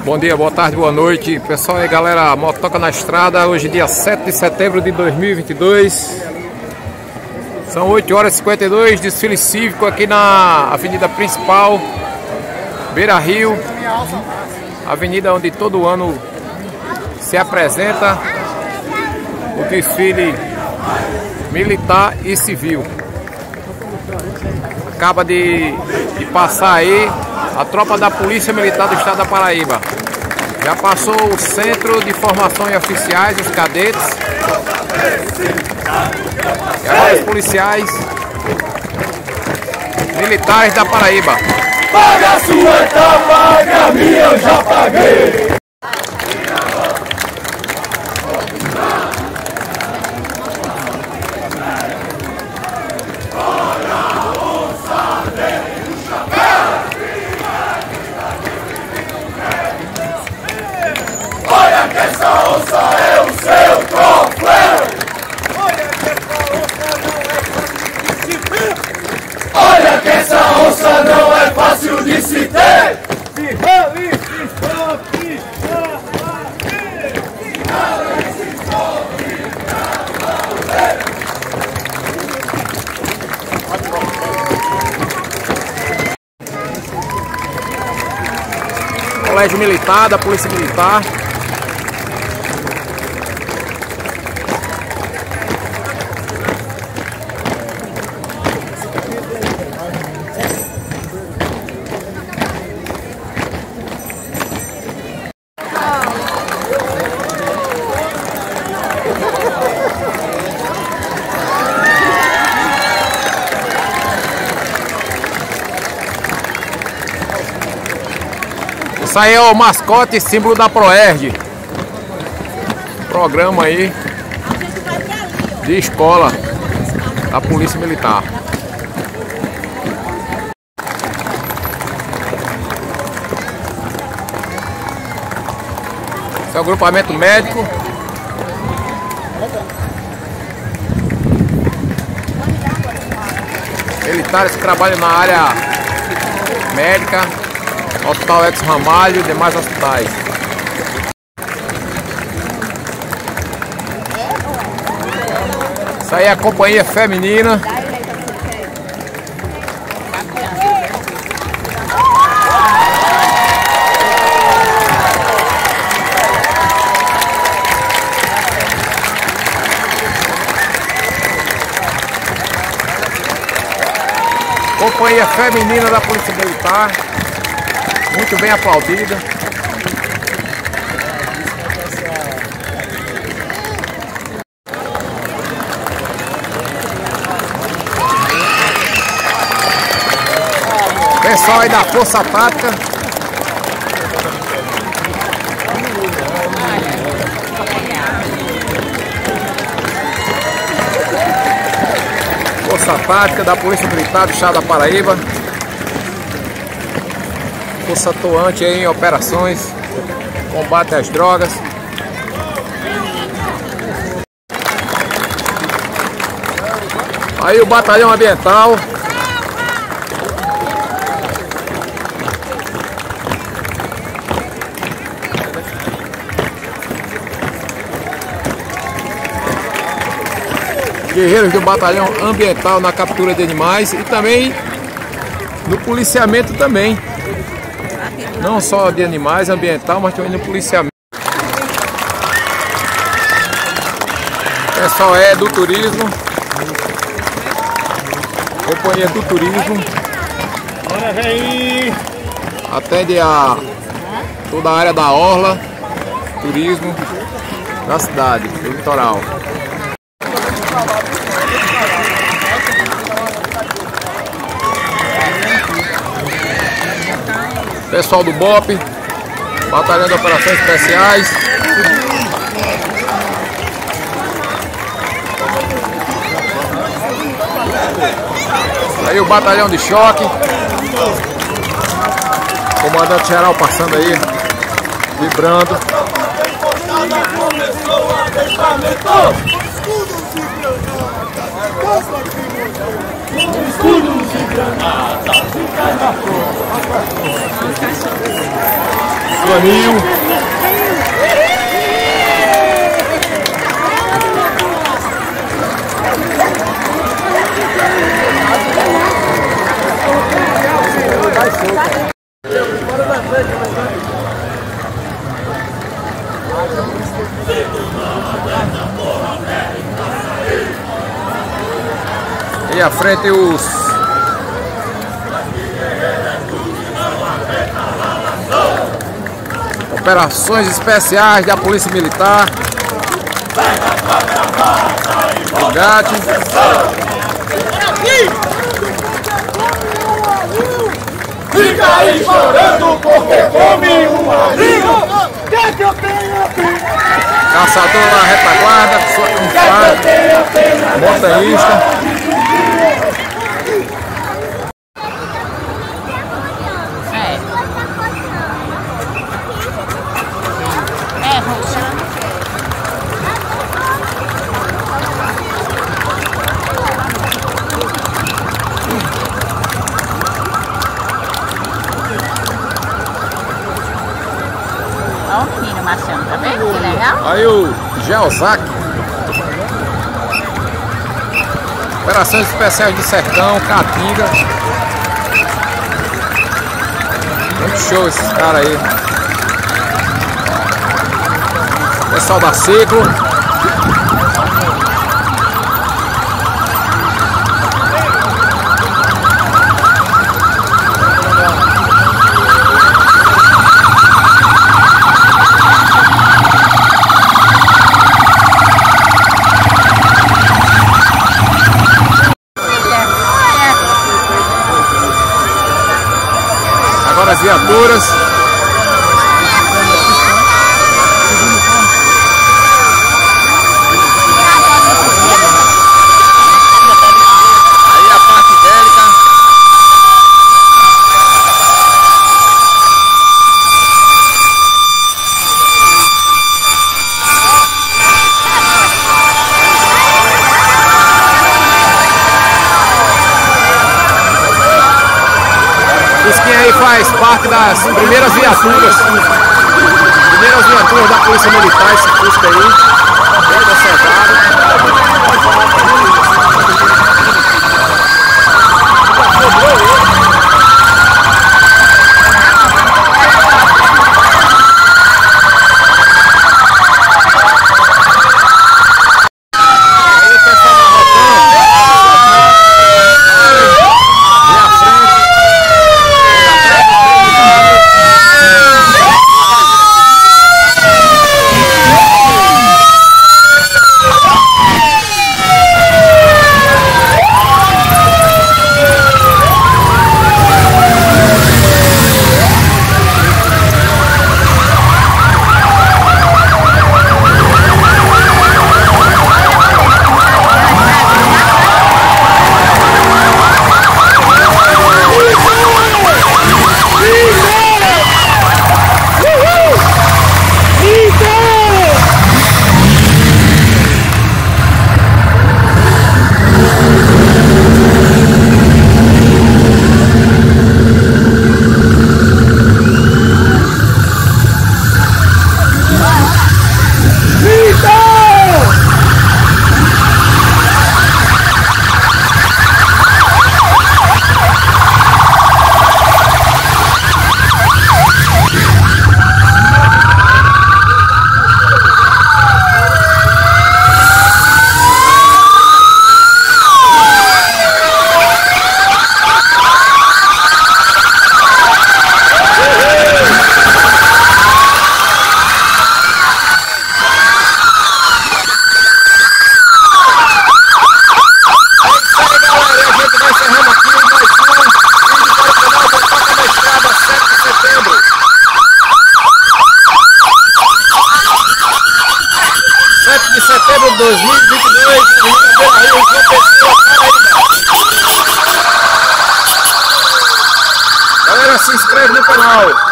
Bom dia, boa tarde, boa noite. Pessoal aí, galera, Motoca na Estrada. Hoje dia 7 de setembro de 2022. São 8h52, desfile cívico aqui na avenida principal, Beira Rio. Avenida onde todo ano se apresenta o desfile militar e civil. Acaba de passar aí a tropa da Polícia Militar do Estado da Paraíba. Já passou o Centro de Formação e Oficiais, os cadetes. E agora os policiais militares da Paraíba. Paga a sua etapa, que a minha eu já paguei. Olha que essa onça é o seu troféu. Olha que essa onça não é fácil de se ter. Colégio Militar, da Polícia Militar. Isso aí é o mascote, símbolo da Proerj. Programa aí de escola da Polícia Militar. Esse é o agrupamento médico. Militares que trabalham na área médica, Hospital Ex Ramalho e demais hospitais. Isso aí é a companhia feminina. Companhia feminina da Polícia Militar. Muito bem aplaudida. Pessoal aí da Força Tática. Força Tática da Polícia Militar do Estado da Paraíba. Força atuante em operações, combate às drogas. Aí o batalhão ambiental. Guerreiros do batalhão ambiental na captura de animais e também no policiamento também. Não só de animais, ambiental, mas também no policiamento. O pessoal é do turismo. Companhia do turismo. Atende a toda a área da orla, turismo da cidade, do litoral. Pessoal do BOP, Batalhão de Operações Especiais. Aí o Batalhão de Choque. Comandante geral passando aí, vibrando. Escudos e granadas, fica na flor. Canil. E à frente os operações especiais da Polícia Militar. Gate. Fica aí chorando porque come um amigo. Quer que eu tenha pena? Caçador na retaguarda, com fardo, motorista. Olha o menino marchando, tá vendo? Que legal? Aí o Geozac. Operações especiais de sertão, Caatinga. Muito show esses caras aí. Pessoal da Ciclo. Agora as viaturas. Aí a parte bélica. Quem aí faz parte das primeiras viaturas da Polícia Militar, esse Fusca aí, bem conservado. De setembro de 2022, galera, se inscreve no canal.